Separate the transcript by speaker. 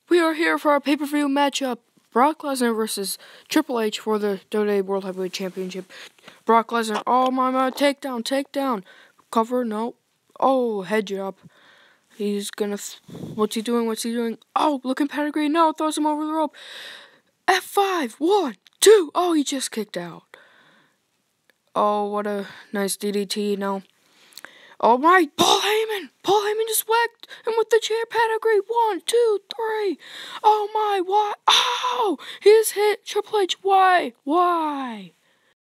Speaker 1: We are here for our pay-per-view matchup. Brock Lesnar versus Triple H for the WWE World Heavyweight Championship. Brock Lesnar, oh my, takedown. Cover, no. Oh, head drop. He's gonna, what's he doing? Oh, looking pedigree, no, throws him over the rope. F5, 1, 2, oh, he just kicked out. Oh, what a nice DDT, no. Oh my, Paul Heyman just whacked him with the chair pedigree. 1, 2, 3. Oh my, why? Oh, he's hit Triple H. Why?